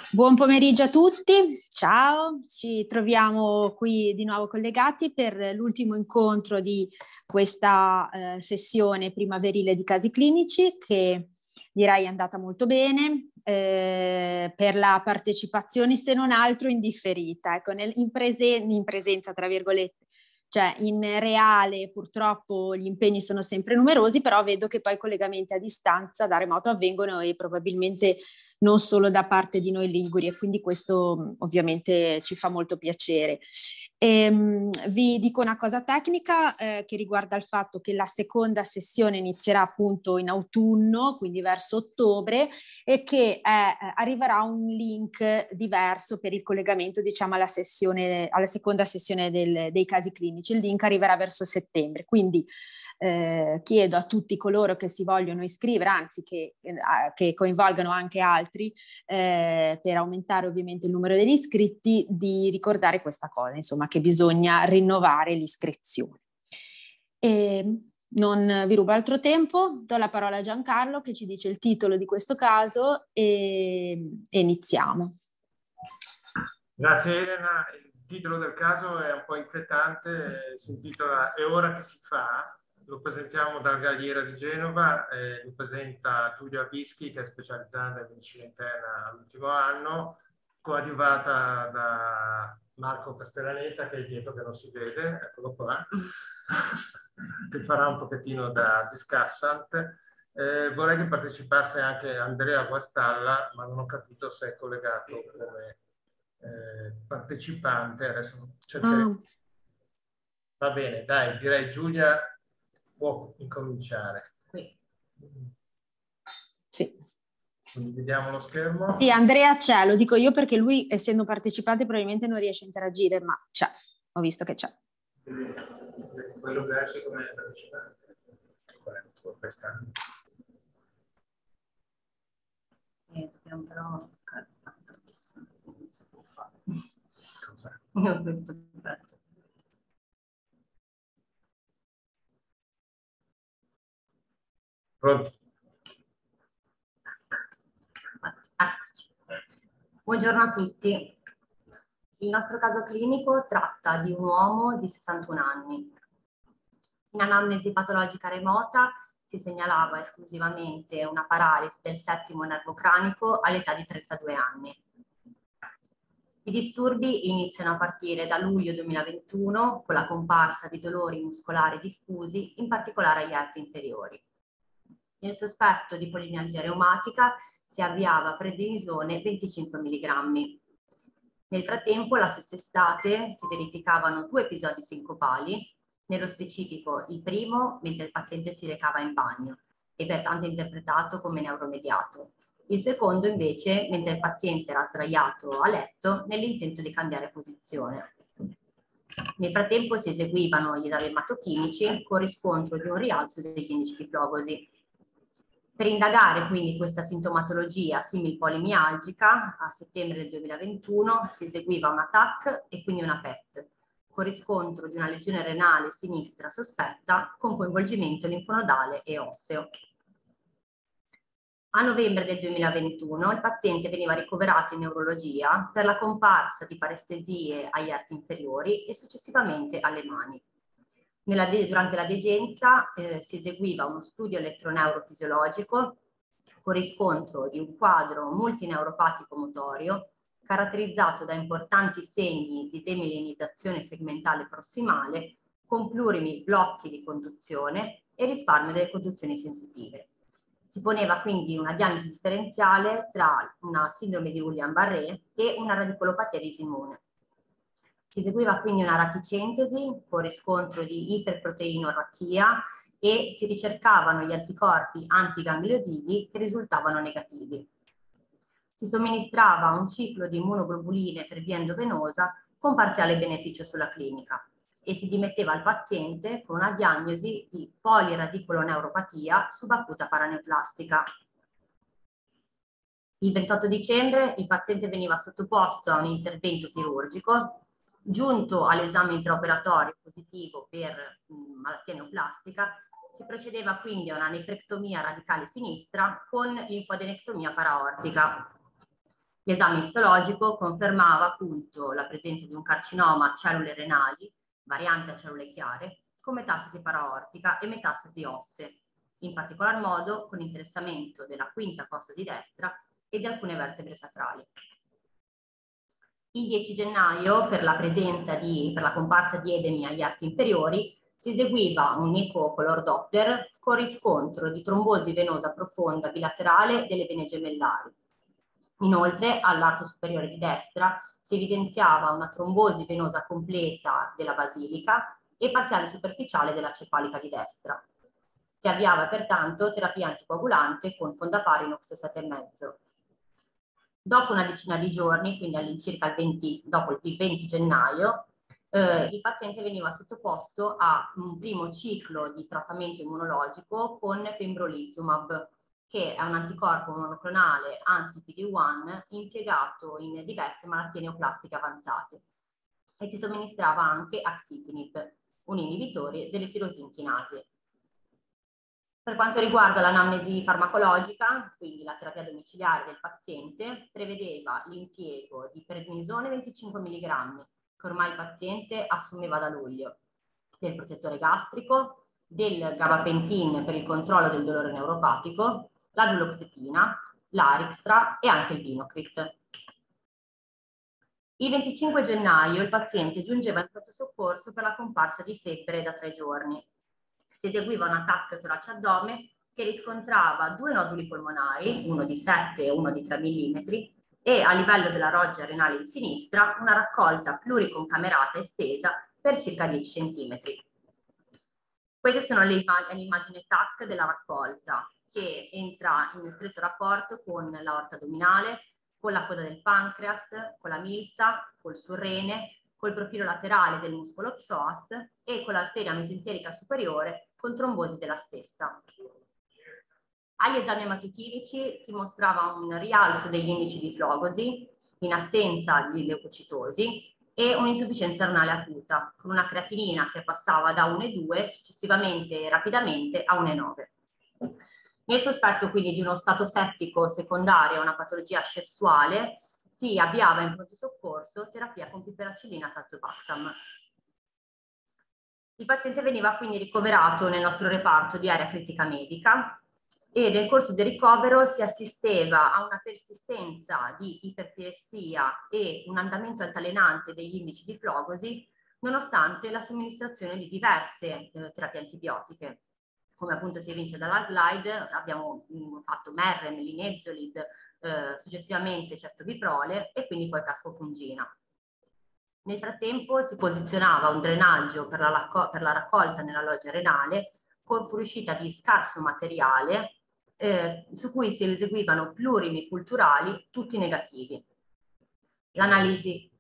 Buon pomeriggio a tutti, ciao, ci troviamo qui di nuovo collegati per l'ultimo incontro di questa sessione primaverile di casi clinici che direi è andata molto bene per la partecipazione se non altro indifferita, ecco, in presenza tra virgolette. Cioè in reale purtroppo gli impegni sono sempre numerosi, però vedo che poi i collegamenti a distanza da remoto avvengono e probabilmente non solo da parte di noi liguri, e quindi questo ovviamente ci fa molto piacere. Vi dico una cosa tecnica che riguarda il fatto che la seconda sessione inizierà appunto in autunno, quindi verso ottobre, e che arriverà un link diverso per il collegamento, diciamo, alla seconda sessione dei casi clinici. Il link arriverà verso settembre, quindi chiedo a tutti coloro che si vogliono iscrivere, anzi che coinvolgano anche altri, per aumentare ovviamente il numero degli iscritti, di ricordare questa cosa, insomma, che bisogna rinnovare l'iscrizione. Non vi rubo altro tempo, do la parola a Giancarlo che ci dice il titolo di questo caso e iniziamo. Grazie Elena, il titolo del caso è un po' inquietante, si intitola "È ora che si fa". Lo presentiamo dal Galliera di Genova, lo presenta Giulia Bischi, che è specializzata in medicina interna all'ultimo anno, coadiuvata da Marco Castellaneta, che è dietro, che non si vede, eccolo qua, che farà un pochettino da discussant. Vorrei che partecipasse anche Andrea Guastalla, ma non ho capito se è collegato come partecipante. Adesso cercheremo. Va bene, dai, direi Giulia può incominciare. Sì. Condividiamo lo schermo. Sì, Andrea c'è, lo dico io perché lui, essendo partecipante, probabilmente non riesce a interagire, ma c'è, ho visto che c'è. Quello verso come partecipante. Dobbiamo però non si può fare. Io ho questo pezzo. Pronto? Buongiorno a tutti. Il nostro caso clinico tratta di un uomo di 61 anni. In anamnesi patologica remota si segnalava esclusivamente una paralisi del settimo nervo cranico all'età di 32 anni. I disturbi iniziano a partire da luglio 2021 con la comparsa di dolori muscolari diffusi, in particolare agli arti inferiori. Nel sospetto di polimialgia reumatica si avviava prednisone 25 mg. Nel frattempo, la stessa estate, si verificavano 2 episodi sincopali, nello specifico il primo mentre il paziente si recava in bagno e pertanto interpretato come neuromediato. Il secondo invece mentre il paziente era sdraiato a letto nell'intento di cambiare posizione. Nel frattempo si eseguivano gli esami ematochimici con riscontro di un rialzo degli indici di flogosi. Per indagare quindi questa sintomatologia similpolimialgica, a settembre del 2021 si eseguiva una TAC e quindi una PET, con riscontro di una lesione renale sinistra sospetta con coinvolgimento linfonodale e osseo. A novembre del 2021 il paziente veniva ricoverato in neurologia per la comparsa di parestesie agli arti inferiori e successivamente alle mani. Durante la degenza si eseguiva uno studio elettroneurofisiologico con riscontro di un quadro multineuropatico motorio caratterizzato da importanti segni di demielinizzazione segmentale prossimale con plurimi blocchi di conduzione e risparmio delle conduzioni sensitive. Si poneva quindi una diagnosi differenziale tra una sindrome di Guillain-Barré e una radicolopatia disimune. Si eseguiva quindi una raticentesi con riscontro di iperproteinorachia e si ricercavano gli anticorpi antigangliosidi che risultavano negativi. Si somministrava un ciclo di immunoglobuline per via endovenosa con parziale beneficio sulla clinica e si dimetteva il paziente con una diagnosi di poliradicoloneuropatia subacuta paraneoplastica. Il 28 dicembre il paziente veniva sottoposto a un intervento chirurgico. Giunto all'esame intraoperatorio positivo per malattia neoplastica, si procedeva quindi a una nefrectomia radicale sinistra con linfoadenectomia paraortica. L'esame istologico confermava appunto la presenza di un carcinoma a cellule renali, variante a cellule chiare, con metastasi paraortica e metastasi ossee, in particolar modo con interessamento della quinta fossa di destra e di alcune vertebre sacrali. Il 10 gennaio, per la comparsa di edemi agli arti inferiori, si eseguiva un eco color Doppler con riscontro di trombosi venosa profonda bilaterale delle vene gemellari. Inoltre, all'arto superiore di destra si evidenziava una trombosi venosa completa della basilica e parziale superficiale della cefalica di destra. Si avviava pertanto terapia anticoagulante con fondaparin-ox 7,5. Dopo una decina di giorni, quindi all'incirca dopo il 20 gennaio, il paziente veniva sottoposto a un primo ciclo di trattamento immunologico con pembrolizumab, che è un anticorpo monoclonale anti-PD-1 impiegato in diverse malattie neoplastiche avanzate, e si somministrava anche axitinib, un inibitore delle tirosin chinasi. Per quanto riguarda l'anamnesi farmacologica, quindi la terapia domiciliare del paziente, prevedeva l'impiego di prednisone 25 mg, che ormai il paziente assumeva da luglio, del protettore gastrico, del gabapentin per il controllo del dolore neuropatico, la duloxetina, l'Arixtra e anche il Binocrit. Il 25 gennaio il paziente giungeva in pronto soccorso per la comparsa di febbre da 3 giorni. Si eseguiva un TAC torace-addome che riscontrava 2 noduli polmonari, uno di 7 e uno di 3 mm, e a livello della roggia renale di sinistra una raccolta pluriconcamerata estesa per circa 10 cm. Queste sono le immagini TAC della raccolta, che entra in stretto rapporto con l'aorta addominale, con la coda del pancreas, con la milza, col surrene, col profilo laterale del muscolo psoas e con l'arteria mesenterica superiore con trombosi della stessa. Agli esami ematochimici si mostrava un rialzo degli indici di flogosi in assenza di leucocitosi e un'insufficienza renale acuta, con una creatinina che passava da 1,2 successivamente e rapidamente a 1,9. Nel sospetto quindi di uno stato settico secondario a una patologia accessuale, si avviava in pronto soccorso terapia con piperacillina tazobactam. Il paziente veniva quindi ricoverato nel nostro reparto di area critica medica e nel corso del ricovero si assisteva a una persistenza di iperpiressia e un andamento altalenante degli indici di flogosi, nonostante la somministrazione di diverse terapie antibiotiche. Come appunto si evince dalla slide, abbiamo fatto Merrem, Linezolid, successivamente ceftobiprole e quindi poi caspofungina. Nel frattempo si posizionava un drenaggio per la raccolta nella loggia renale con fuoriuscita di scarso materiale su cui si eseguivano plurimi culturali tutti negativi. L'analisi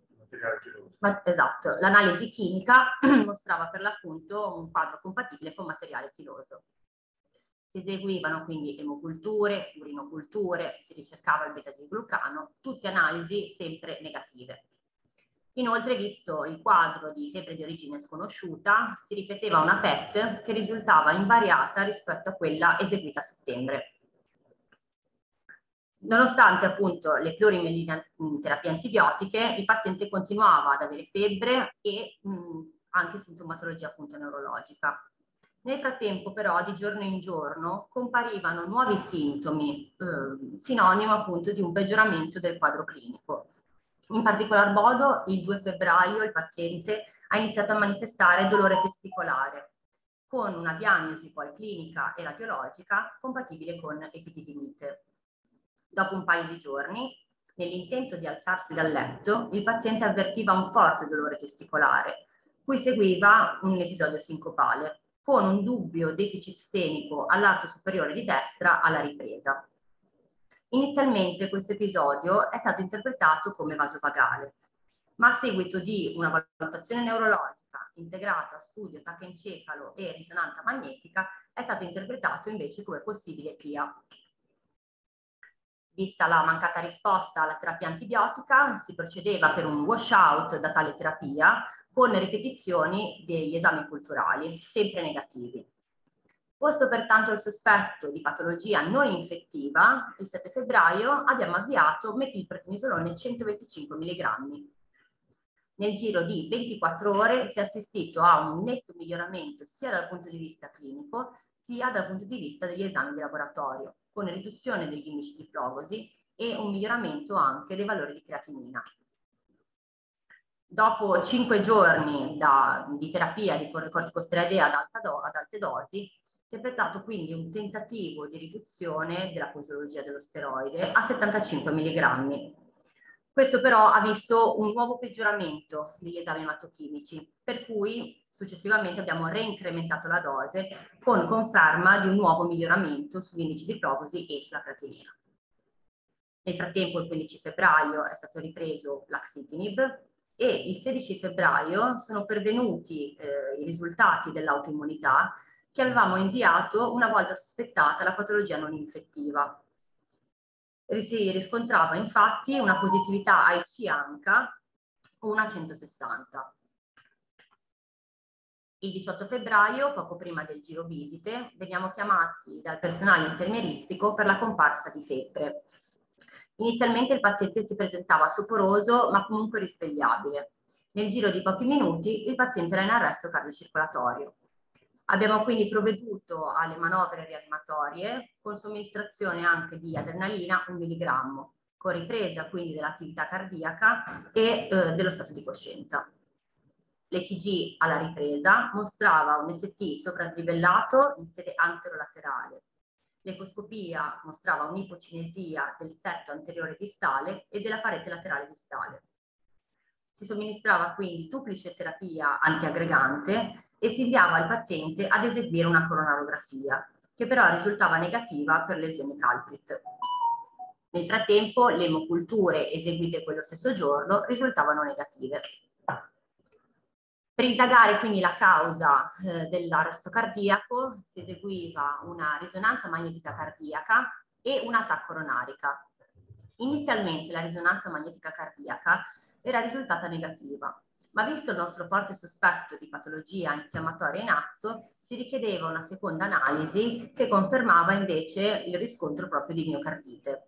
chimica mostrava per l'appunto un quadro compatibile con materiale chiloso. Si eseguivano quindi emoculture, urinoculture, si ricercava il beta-glucano, tutte analisi sempre negative. Inoltre, visto il quadro di febbre di origine sconosciuta, si ripeteva una PET che risultava invariata rispetto a quella eseguita a settembre. Nonostante appunto le plurime terapie antibiotiche, il paziente continuava ad avere febbre e anche sintomatologia appunto neurologica. Nel frattempo però di giorno in giorno comparivano nuovi sintomi, sinonimo appunto di un peggioramento del quadro clinico. In particolar modo il 2 febbraio il paziente ha iniziato a manifestare dolore testicolare, con una diagnosi poi clinica e radiologica compatibile con epididimite. Dopo un paio di giorni, nell'intento di alzarsi dal letto, il paziente avvertiva un forte dolore testicolare, cui seguiva un episodio sincopale, con un dubbio deficit stenico all'arto superiore di destra alla ripresa. Inizialmente questo episodio è stato interpretato come vasovagale, ma a seguito di una valutazione neurologica integrata a studio tacchencefalo e risonanza magnetica è stato interpretato invece come possibile TIA. Vista la mancata risposta alla terapia antibiotica, si procedeva per un washout da tale terapia con ripetizioni degli esami culturali, sempre negativi. Posto pertanto il sospetto di patologia non infettiva, il 7 febbraio abbiamo avviato metilprednisolone 125 mg. Nel giro di 24 ore si è assistito a un netto miglioramento sia dal punto di vista clinico sia dal punto di vista degli esami di laboratorio, con riduzione degli indici di plogosi e un miglioramento anche dei valori di creatinina. Dopo 5 giorni di terapia di corticosteroidea ad alte dosi, si è effettuato quindi un tentativo di riduzione della posologia dello steroide a 75 mg. Questo però ha visto un nuovo peggioramento degli esami ematochimici, per cui successivamente abbiamo reincrementato la dose con conferma di un nuovo miglioramento sugli indici di plogosi e sulla creatinina. Nel frattempo, il 15 febbraio è stato ripreso l'axitinib e il 16 febbraio sono pervenuti i risultati dell'autoimmunità che avevamo inviato una volta sospettata la patologia non infettiva. Si riscontrava infatti una positività AIC-ANCA 1 a 160. Il 18 febbraio, poco prima del giro visite, veniamo chiamati dal personale infermieristico per la comparsa di febbre. Inizialmente il paziente si presentava soporoso ma comunque risvegliabile. Nel giro di pochi minuti il paziente era in arresto cardiocircolatorio. Abbiamo quindi provveduto alle manovre rianimatorie con somministrazione anche di adrenalina 1 mg, con ripresa quindi dell'attività cardiaca e dello stato di coscienza. L'ECG alla ripresa mostrava un ST sopratrivellato in sede anterolaterale. L'ecoscopia mostrava un'ipocinesia del setto anteriore distale e della parete laterale distale. Si somministrava quindi duplice terapia antiaggregante e si inviava il paziente ad eseguire una coronarografia, che però risultava negativa per lesioni Calprit. Nel frattempo, le emoculture eseguite quello stesso giorno risultavano negative. Per indagare quindi la causa dell'arresto cardiaco si eseguiva una risonanza magnetica cardiaca e una TAC coronarica. Inizialmente la risonanza magnetica cardiaca era risultata negativa, ma visto il nostro forte sospetto di patologia infiammatoria in atto, si richiedeva una seconda analisi che confermava invece il riscontro proprio di miocardite.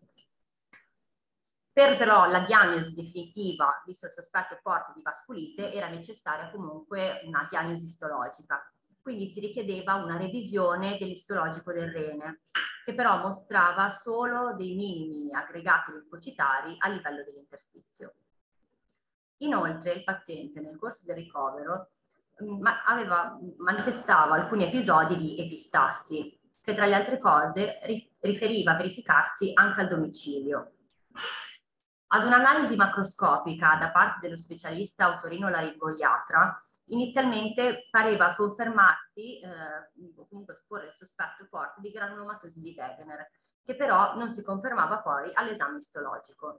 Per però la diagnosi definitiva, visto il sospetto forte di vasculite, era necessaria comunque una diagnosi istologica. Quindi si richiedeva una revisione dell'istologico del rene, che però mostrava solo dei minimi aggregati linfocitari a livello dell'interstizio. Inoltre il paziente nel corso del ricovero manifestava alcuni episodi di epistassi, che tra le altre cose riferiva verificarsi anche al domicilio. Ad un'analisi macroscopica da parte dello specialista otorinolaringoiatra, inizialmente pareva confermarsi, o comunque esporre il sospetto forte di granulomatosi di Wegener, che però non si confermava poi all'esame istologico.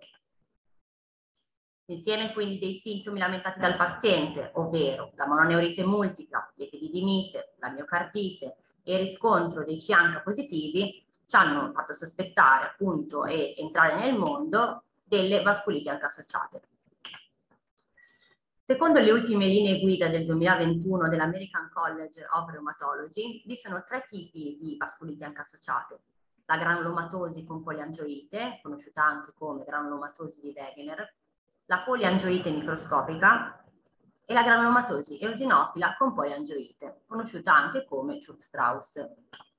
Insieme quindi dei sintomi lamentati dal paziente, ovvero la mononeurite multipla, l'epididimite, la miocardite e il riscontro dei C-ANCA positivi, ci hanno fatto sospettare appunto e entrare nel mondo delle vasculiti anche associate. Secondo le ultime linee guida del 2021 dell'American College of Rheumatology, vi sono 3 tipi di vasculiti anche associate: la granulomatosi con poliangioite, conosciuta anche come granulomatosi di Wegener, la poliangioite microscopica e la granulomatosi eosinofila con poliangioite, conosciuta anche come Church-Strauss.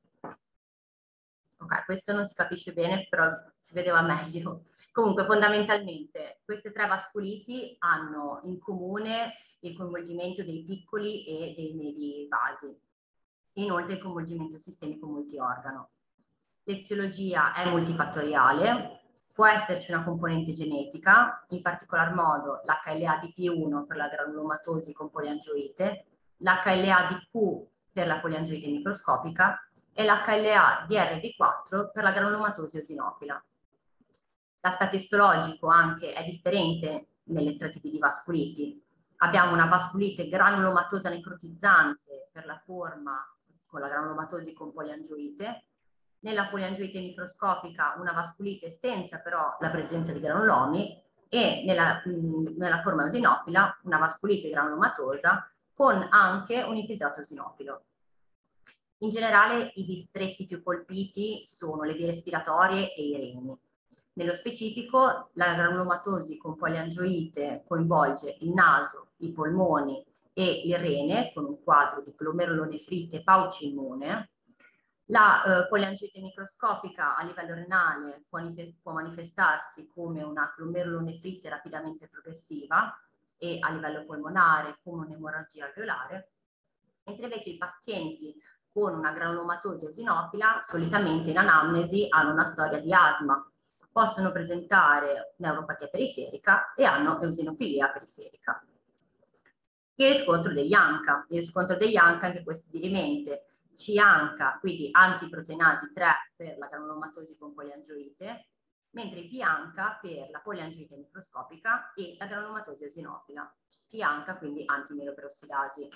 Ok, questo non si capisce bene, però si vedeva meglio. Comunque, fondamentalmente, queste 3 vasculiti hanno in comune il coinvolgimento dei piccoli e dei medi vasi, inoltre il coinvolgimento sistemico multiorgano. L'eziologia è multifattoriale, può esserci una componente genetica, in particolar modo l'HLA-DP1 per la granulomatosi con poliangioite, l'HLA-DQ per la poliangioite microscopica e l'HLA-DRB4 per la granulomatosi eosinofila. L'aspetto istologico anche è differente nelle 3 tipi di vasculiti. Abbiamo una vasculite granulomatosa necrotizzante per la forma con la granulomatosi con poliangioite, nella poliangioite microscopica una vasculite senza però la presenza di granulomi e nella forma eosinofila una vasculite granulomatosa con anche un infiltrato eosinofilo. In generale i distretti più colpiti sono le vie respiratorie e i reni. Nello specifico la granulomatosi con poliangioite coinvolge il naso, i polmoni e il rene con un quadro di glomerulonefrite pauciimmune. La poliangioite microscopica a livello renale può manifestarsi come una glomerulonefrite rapidamente progressiva e a livello polmonare come un'emorragia alveolare, mentre invece i pazienti con una granulomatosi eosinofila solitamente in anamnesi hanno una storia di asma, possono presentare neuropatia periferica e hanno eosinofilia periferica. Il riscontro degli ANCA. Il riscontro degli ANCA, anche questi di rimente, C-ANCA, quindi antiproteinasi 3 per la granulomatosi con poliangioite, mentre P-ANCA per la poliangioite microscopica e la granulomatosi eosinofila. P-ANCA quindi antimieloperossidasi.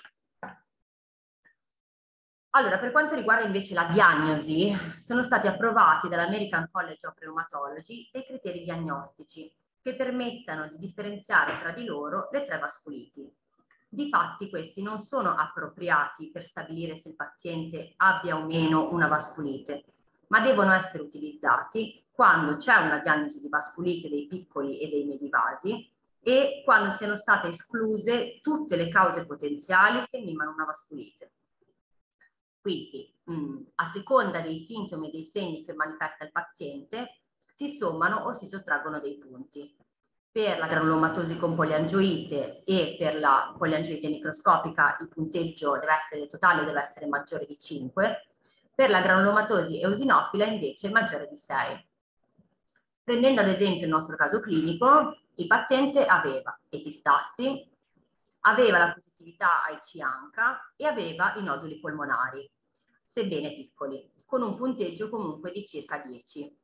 Allora, per quanto riguarda invece la diagnosi, sono stati approvati dall'American College of Rheumatology dei criteri diagnostici che permettano di differenziare tra di loro le 3 vasculiti. Difatti questi non sono appropriati per stabilire se il paziente abbia o meno una vasculite, ma devono essere utilizzati quando c'è una diagnosi di vasculite dei piccoli e dei medi vasi e quando siano state escluse tutte le cause potenziali che mimano una vasculite. Quindi, a seconda dei sintomi e dei segni che manifesta il paziente, si sommano o si sottraggono dei punti. Per la granulomatosi con poliangioite e per la poliangioite microscopica il punteggio totale deve essere maggiore di 5, per la granulomatosi eosinofila invece maggiore di 6. Prendendo ad esempio il nostro caso clinico, il paziente aveva epistassi, aveva la positività ai C-ANCA e aveva i noduli polmonari, sebbene piccoli, con un punteggio comunque di circa 10.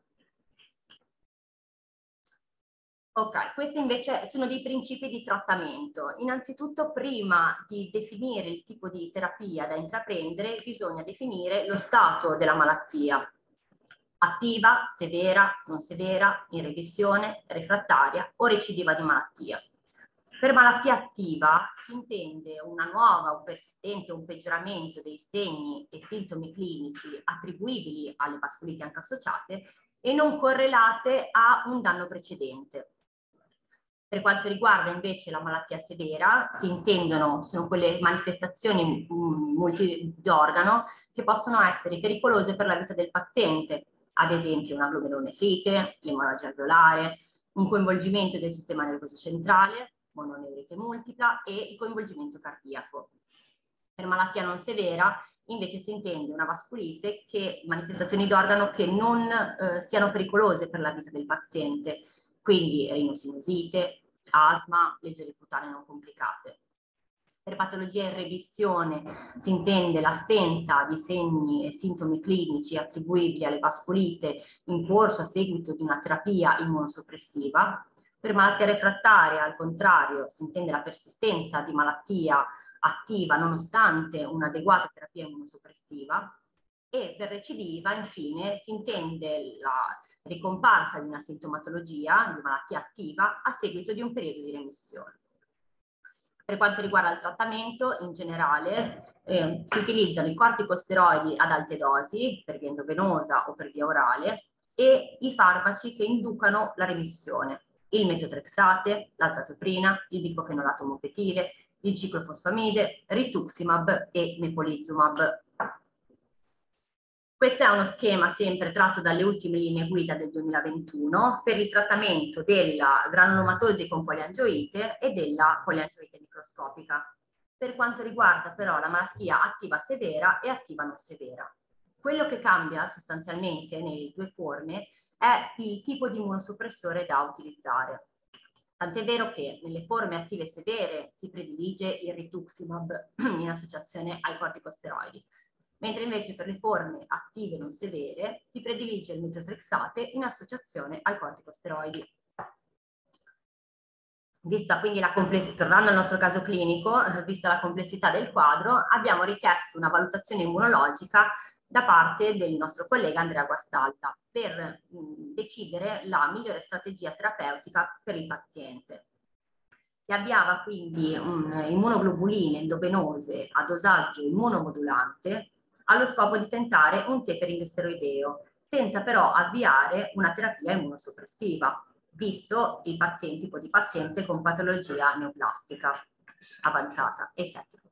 Ok, questi invece sono dei principi di trattamento. Innanzitutto, prima di definire il tipo di terapia da intraprendere, bisogna definire lo stato della malattia. Attiva, severa, non severa, in remissione, refrattaria o recidiva di malattia. Per malattia attiva si intende una nuova, un persistente, un peggioramento dei segni e sintomi clinici attribuibili alle vasculiti anche associate e non correlate a un danno precedente. Per quanto riguarda invece la malattia severa, sono quelle manifestazioni multidorgano che possono essere pericolose per la vita del paziente, ad esempio una glomerulonefrite, l'emorragia alveolare, un coinvolgimento del sistema nervoso centrale, mononeurite multipla e il coinvolgimento cardiaco. Per malattia non severa invece si intende una vasculite manifestazioni d'organo che non siano pericolose per la vita del paziente, quindi rinosinusite, asma, lesioni cutanee non complicate. Per patologia in remissione si intende l'assenza di segni e sintomi clinici attribuibili alle vasculite in corso a seguito di una terapia immunosoppressiva. Per malattia refrattaria, al contrario, si intende la persistenza di malattia attiva nonostante un'adeguata terapia immunosoppressiva. E per recidiva, infine, si intende la ricomparsa di una sintomatologia di malattia attiva a seguito di un periodo di remissione. Per quanto riguarda il trattamento, in generale si utilizzano i corticosteroidi ad alte dosi per via endovenosa o per via orale e i farmaci che inducano la remissione, il metotrexate, l'azatoprina, il bicofenolato mofetile, il ciclofosfamide, rituximab e mepolizumab. Questo è uno schema sempre tratto dalle ultime linee guida del 2021 per il trattamento della granulomatosi con poliangioite e della poliangioite microscopica. Per quanto riguarda però la malattia attiva severa e attiva non severa. Quello che cambia sostanzialmente nelle due forme è il tipo di immunosoppressore da utilizzare. Tant'è vero che nelle forme attive severe si predilige il rituximab in associazione ai corticosteroidi, mentre invece per le forme attive non severe si predilige il metotrexate in associazione ai corticosteroidi. Vista quindi la complessità, tornando al nostro caso clinico, vista la complessità del quadro, abbiamo richiesto una valutazione immunologica da parte del nostro collega Andrea Guastalda per decidere la migliore strategia terapeutica per il paziente. Si avviava quindi immunoglobuline endovenose a dosaggio immunomodulante allo scopo di tentare un tapering steroideo, senza però avviare una terapia immunosoppressiva, visto il tipo di paziente con patologia neoplastica avanzata e settico.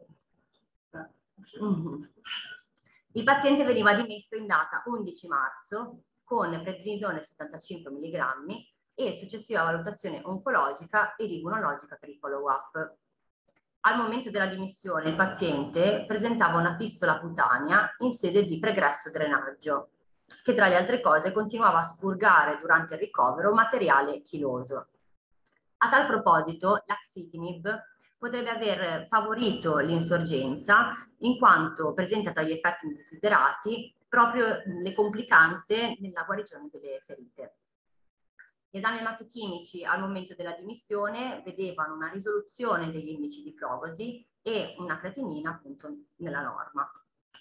Il paziente veniva dimesso in data 11 marzo con prednisone 75 mg e successiva valutazione oncologica ed immunologica per il follow-up. Al momento della dimissione il paziente presentava una fistola cutanea in sede di pregresso drenaggio, che tra le altre cose continuava a spurgare durante il ricovero materiale chiloso. A tal proposito, l'axitinib potrebbe aver favorito l'insorgenza in quanto presenta tra gli effetti indesiderati proprio le complicanze nella guarigione delle ferite. Gli esami ematochimici al momento della dimissione vedevano una risoluzione degli indici di progosi e una creatinina appunto nella norma.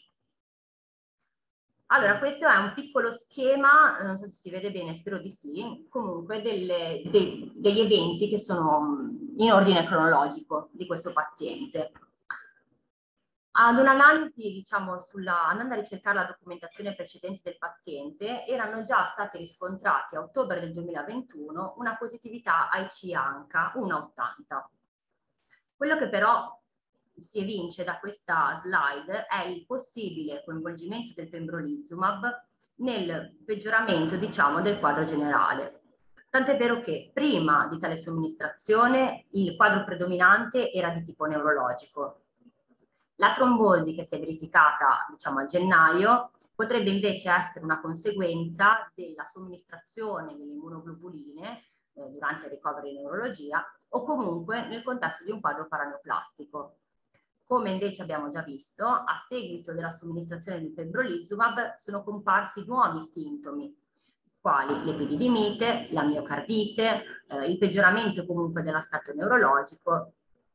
Allora, questo è un piccolo schema, non so se si vede bene, spero di sì, comunque degli eventi che sono in ordine cronologico di questo paziente. Ad un'analisi, diciamo, andando a ricercare la documentazione precedente del paziente, erano già stati riscontrati a ottobre del 2021 una positività IC ANCA 1,80. Quello che però si evince da questa slide è il possibile coinvolgimento del pembrolizumab nel peggioramento, diciamo, del quadro generale. Tant'è vero che prima di tale somministrazione il quadro predominante era di tipo neurologico. La trombosi che si è verificata, diciamo, a gennaio potrebbe invece essere una conseguenza della somministrazione delle immunoglobuline durante il ricovero in neurologia o comunque nel contesto di un quadro paraneoplastico. Come invece abbiamo già visto, a seguito della somministrazione di pembrolizumab sono comparsi nuovi sintomi, quali l'epididimite, la miocardite, il peggioramento comunque dell'aspetto neurologico.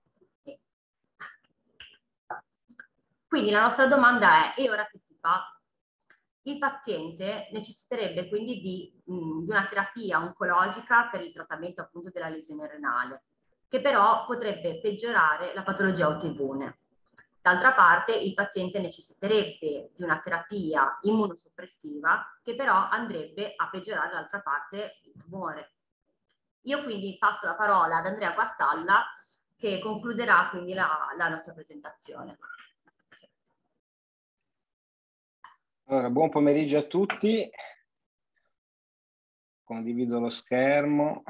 Quindi la nostra domanda è: e ora che si fa? Il paziente necessiterebbe quindi di una terapia oncologica per il trattamento appunto della lesione renale, che però potrebbe peggiorare la patologia autoimmune. D'altra parte il paziente necessiterebbe di una terapia immunosoppressiva che però andrebbe a peggiorare d'altra parte il tumore. Io quindi passo la parola ad Andrea Guastalla che concluderà quindi la nostra presentazione. Allora, buon pomeriggio a tutti. Condivido lo schermo.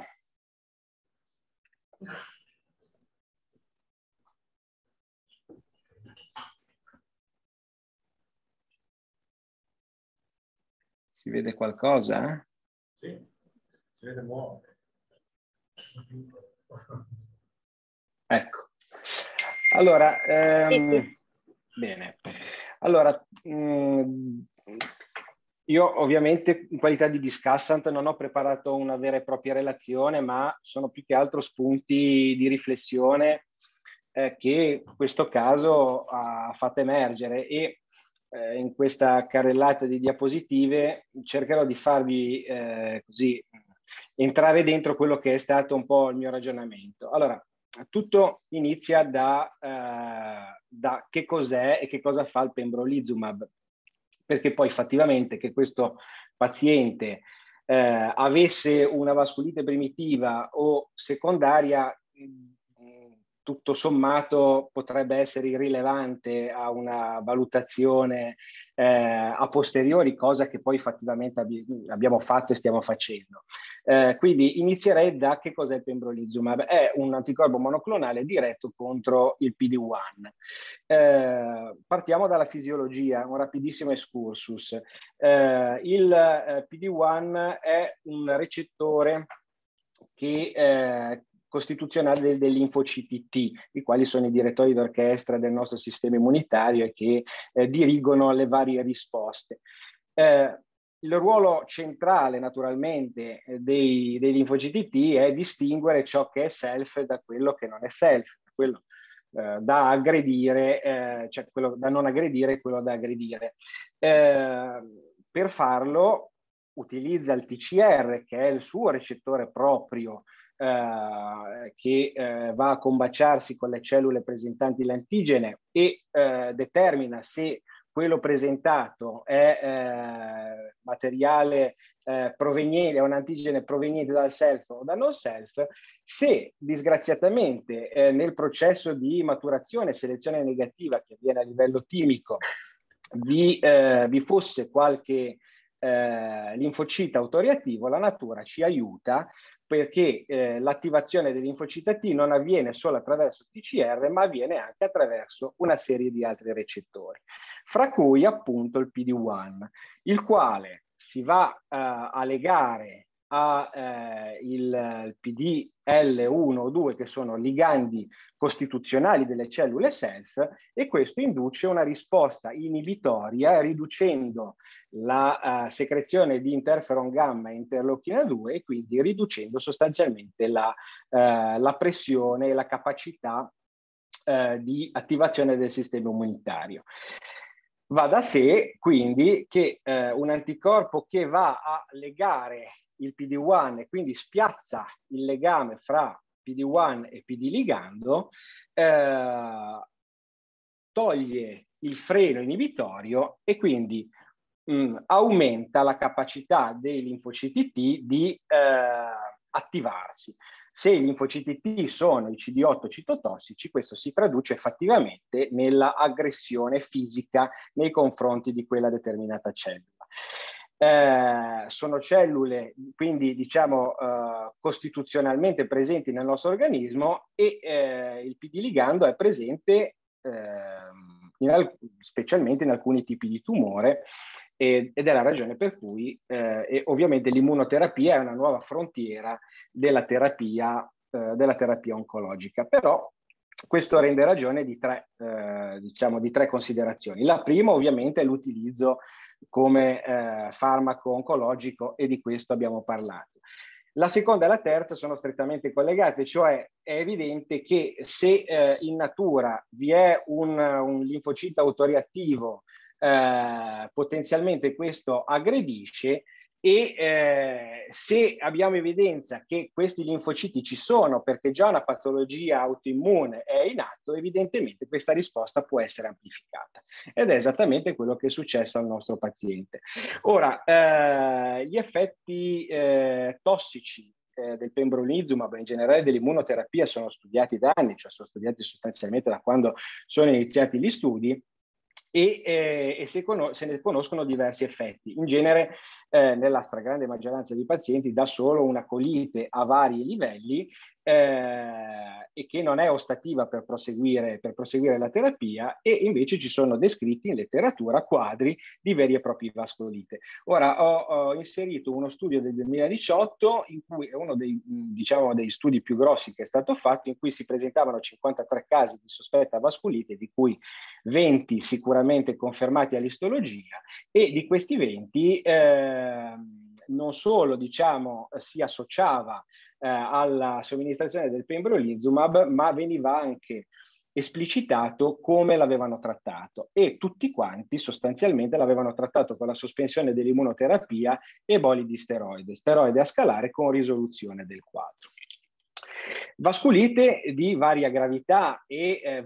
Si vede qualcosa? Sì, si vede buono. Ecco. Allora, sì. Bene. Allora, io ovviamente in qualità di discussant non ho preparato una vera e propria relazione, ma sono più che altro spunti di riflessione che questo caso ha fatto emergere e in questa carrellata di diapositive cercherò di farvi così entrare dentro quello che è stato un po' il mio ragionamento. Allora, tutto inizia da che cos'è e che cosa fa il pembrolizumab, perché poi effettivamente che questo paziente avesse una vasculite primitiva o secondaria, tutto sommato potrebbe essere irrilevante a una valutazione a posteriori, cosa che poi effettivamente abbiamo fatto e stiamo facendo. Quindi inizierei da che cos'è il pembrolizumab. È un anticorpo monoclonale diretto contro il PD-1. Partiamo dalla fisiologia, un rapidissimo excursus. Il PD-1 è un recettore che costituzionale dei linfociti T, i quali sono i direttori d'orchestra del nostro sistema immunitario e che dirigono le varie risposte. Il ruolo centrale naturalmente dei linfociti T è distinguere ciò che è self da quello che non è self, quello da aggredire, cioè quello da non aggredire e quello da aggredire. Per farlo utilizza il TCR, che è il suo recettore proprio, che va a combaciarsi con le cellule presentanti l'antigene e determina se quello presentato è materiale proveniente, è un antigene proveniente dal self o da non self, se disgraziatamente nel processo di maturazione e selezione negativa che avviene a livello timico vi fosse qualche linfocita autoreattivo, la natura ci aiuta perché l'attivazione del linfocita T non avviene solo attraverso TCR, ma avviene anche attraverso una serie di altri recettori, fra cui appunto il PD-1, il quale si va a legare il PDL1 o 2, che sono ligandi costituzionali delle cellule self, e questo induce una risposta inibitoria riducendo la secrezione di interferon gamma e interleuchina 2 e quindi riducendo sostanzialmente la pressione e la capacità di attivazione del sistema immunitario. Va da sé quindi che un anticorpo che va a legare il PD-1 e quindi spiazza il legame fra PD-1 e PD ligando, toglie il freno inibitorio e quindi aumenta la capacità dei linfociti T di attivarsi. Se i linfociti T sono i CD8 citotossici, questo si traduce effettivamente nella aggressione fisica nei confronti di quella determinata cellula. Sono cellule quindi diciamo costituzionalmente presenti nel nostro organismo e il PD ligando è presente specialmente in alcuni tipi di tumore ed è la ragione per cui ovviamente l'immunoterapia è una nuova frontiera della terapia oncologica. Però questo rende ragione di tre considerazioni. La prima ovviamente è l'utilizzo come farmaco oncologico e di questo abbiamo parlato. La seconda e la terza sono strettamente collegate, cioè è evidente che se in natura vi è un linfocita autoreattivo, potenzialmente questo aggredisce e se abbiamo evidenza che questi linfociti ci sono perché già una patologia autoimmune è in atto, evidentemente questa risposta può essere amplificata ed è esattamente quello che è successo al nostro paziente. Ora, gli effetti tossici del pembrolizumab, in generale dell'immunoterapia, sono studiati da anni, cioè sono studiati sostanzialmente da quando sono iniziati gli studi e se ne conoscono diversi effetti. In genere nella stragrande maggioranza dei pazienti dà solo una colite a vari livelli e che non è ostativa per proseguire la terapia, e invece ci sono descritti in letteratura quadri di veri e propri vascolite. Ora ho inserito uno studio del 2018 in cui è uno dei studi più grossi che è stato fatto, in cui si presentavano 53 casi di sospetta vasculite, di cui 20 sicuramente confermati all'istologia, e di questi 20 non solo si associava alla somministrazione del pembrolizumab, ma veniva anche esplicitato come l'avevano trattato, e tutti quanti sostanzialmente l'avevano trattato con la sospensione dell'immunoterapia e boli di steroide a scalare con risoluzione del quadro. Vasculite di varia gravità e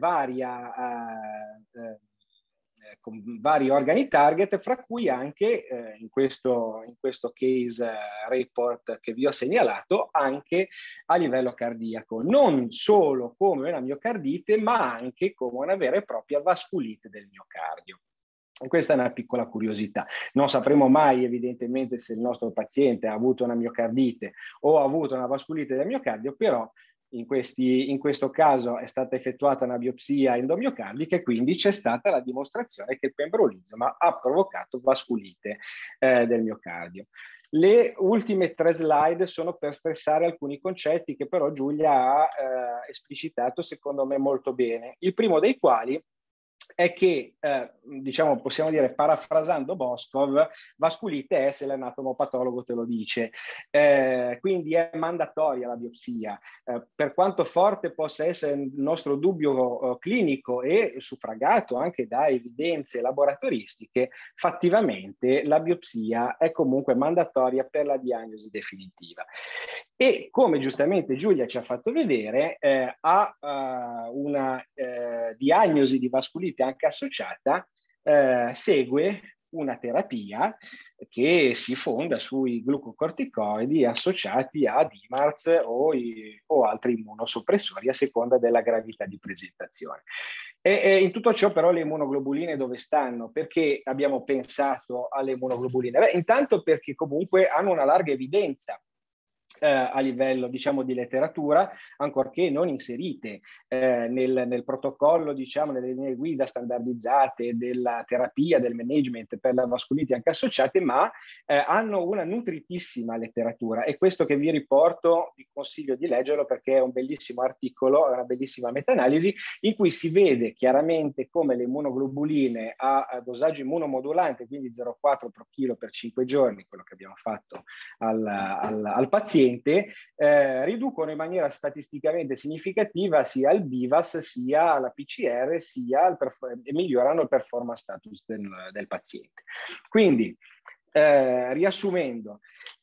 con vari organi target, fra cui anche in questo case report che vi ho segnalato, anche a livello cardiaco, non solo come una miocardite, ma anche come una vera e propria vasculite del miocardio. E questa è una piccola curiosità. Non sapremo mai evidentemente se il nostro paziente ha avuto una miocardite o ha avuto una vasculite del miocardio, però in questo caso è stata effettuata una biopsia endomiocardica e quindi c'è stata la dimostrazione che il pembrolizumab ha provocato vasculite del miocardio. Le ultime 3 slide sono per stressare alcuni concetti che però Giulia ha esplicitato secondo me molto bene. Il primo dei quali è che, possiamo dire, parafrasando Boscov, vasculite è se l'anatomopatologo te lo dice, quindi è mandatoria la biopsia. Per quanto forte possa essere il nostro dubbio clinico e suffragato anche da evidenze laboratoristiche, fattivamente la biopsia è comunque mandatoria per la diagnosi definitiva. E come giustamente Giulia ci ha fatto vedere, ha una diagnosi di vasculite anche associata segue una terapia che si fonda sui glucocorticoidi associati a DMARDs o altri immunosoppressori a seconda della gravità di presentazione. E in tutto ciò però le immunoglobuline dove stanno? Perché abbiamo pensato alle immunoglobuline? Beh, intanto perché comunque hanno una larga evidenza a livello, diciamo, di letteratura, ancorché non inserite nel protocollo, diciamo, nelle linee guida standardizzate della terapia, del management per la vasculite anche associate, ma hanno una nutritissima letteratura. E questo che vi riporto, vi consiglio di leggerlo perché è un bellissimo articolo, è una bellissima meta-analisi in cui si vede chiaramente come le immunoglobuline a dosaggio immunomodulante, quindi 0,4 per chilo per 5 giorni, quello che abbiamo fatto al paziente, riducono in maniera statisticamente significativa sia il BIVAS sia la PCR sia e migliorano il performance status del paziente. Quindi riassumendo,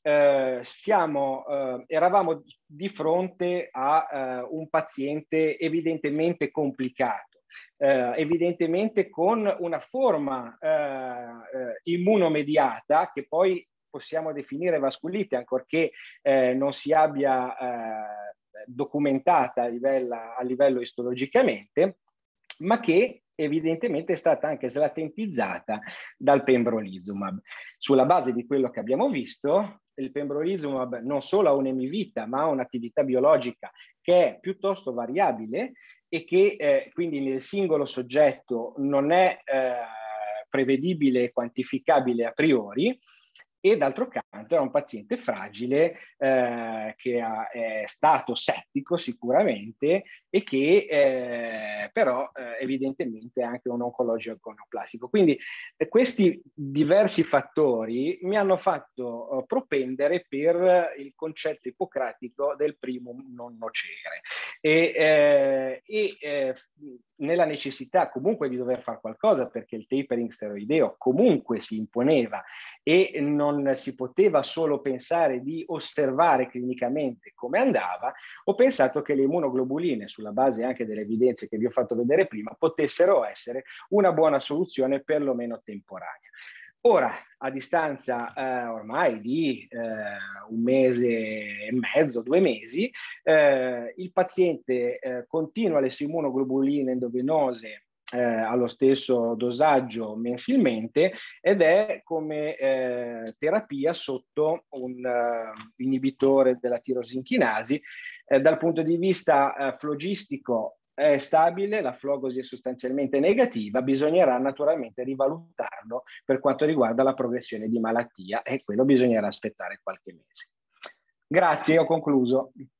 eravamo di fronte a un paziente evidentemente complicato, evidentemente con una forma immunomediata che poi possiamo definire vasculite, ancorché non si abbia documentata a livello istologicamente, ma che evidentemente è stata anche slatentizzata dal pembrolizumab. Sulla base di quello che abbiamo visto, il pembrolizumab non solo ha un'emivita, ma ha un'attività biologica che è piuttosto variabile e che quindi nel singolo soggetto non è prevedibile e quantificabile a priori. E d'altro canto era un paziente fragile che è stato settico sicuramente e che però evidentemente è anche un oncologico neoplastico. Quindi questi diversi fattori mi hanno fatto propendere per il concetto ippocratico del primum non nocere e nella necessità comunque di dover fare qualcosa perché il tapering steroideo comunque si imponeva e non si poteva solo pensare di osservare clinicamente come andava, ho pensato che le immunoglobuline, sulla base anche delle evidenze che vi ho fatto vedere prima, potessero essere una buona soluzione perlomeno temporanea. Ora, a distanza ormai di 1 mese e mezzo, 2 mesi, il paziente continua le sue immunoglobuline endovenose allo stesso dosaggio mensilmente ed è come terapia sotto un inibitore della tirosinchinasi. Dal punto di vista flogistico è stabile, la flogosi è sostanzialmente negativa, bisognerà naturalmente rivalutarlo per quanto riguarda la progressione di malattia e quello bisognerà aspettare qualche mese. Grazie, ho concluso.